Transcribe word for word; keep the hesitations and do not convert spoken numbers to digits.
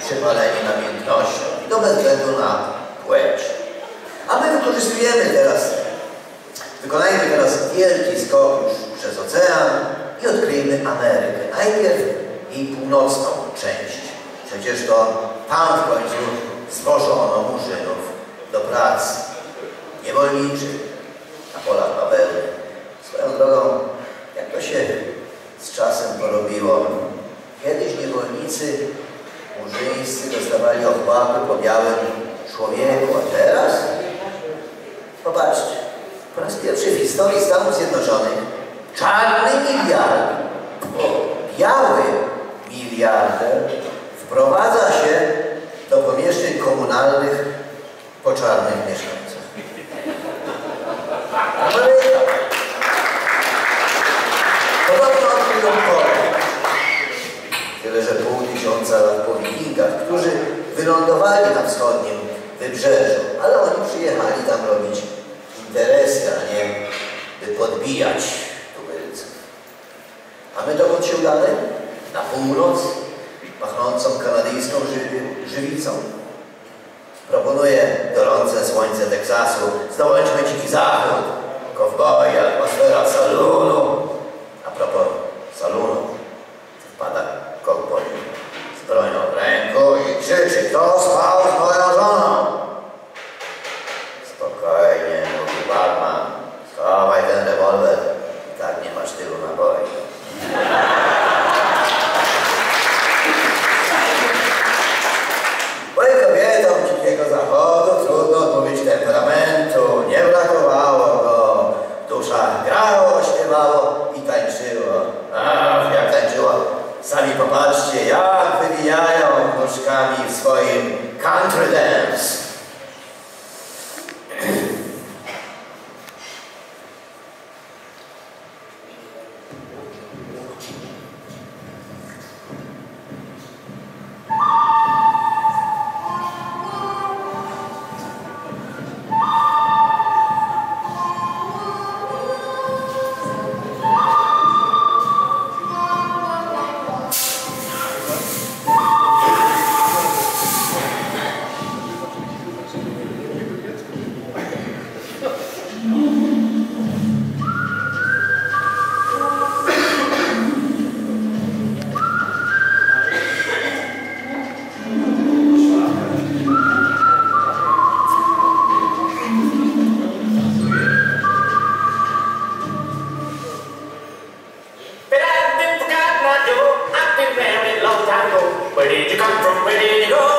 przypaleni namiętnością i to bez względu na płeć. A my wykorzystujemy teraz, wykonajmy teraz wielki skok już przez ocean i odkryjmy Amerykę. Najpierw jej północną część. Przecież to tam w końcu zwożono murzynów do pracy niewolniczych na polach bawełny. Swoją drogą, jak to się z czasem porobiło. Kiedyś niewolnicy murzyńscy dostawali ochłapy po białym człowieku, a teraz? Popatrzcie, po raz pierwszy w historii Stanów Zjednoczonych czarny miliarder, o, biały miliarder wprowadza się do pomieszczeń komunalnych po czarnych mieszkańcach. Ameryka. Podobno odkryją Korę. Tyle, że pół tysiąca lat po wikingach, którzy wylądowali na wschodnim wybrzeżu, ale oni przyjechali tam robić interesy, a nie by podbijać tubylców. A my dokąd się udamy? Na północ, machnącą kanadyjską ży żywicą. Proponuję gorące słońce Teksasu, zdobądźmy dziki zachód, kowboje, atmosfera salonu. A propos salonu, wpada kowboj z bronią w ręku i krzyczy: kto spał z moją żoną? Spokojnie, mówi barman, schowaj ten rewolwer, i tak nie masz tylu naboi. Moim kobietom dzikiego zachodu trudno odmówić temperamentu, nie brakowało go, dusza grało, śpiewało i tańczyło. Ach, jak tańczyło! Sami popatrzcie, jak wywijają nóżkami w swoim country dance. Where did you come from? Where did you go?